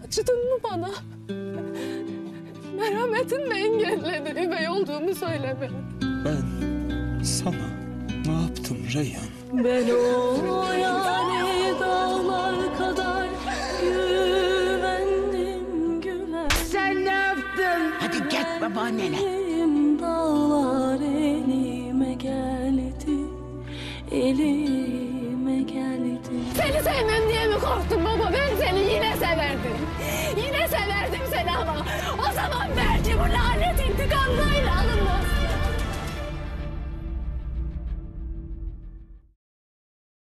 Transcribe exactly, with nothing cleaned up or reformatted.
Acıdın mı bana? Merhametinle engelledin, üvey olduğumu söyleme. Ben sana ne yaptım Reyhan? Ben o yani dağlar kadar güvendim güven. Sen ne yaptın? Hadi git babaannene. Dağlar elime geldi, elime geldi. Seni sevmem diye mi korktun baba? Ben seni yine severdim. Yine severdim seni ama o zaman belki bu lanet intikamlarıyla alınmaz.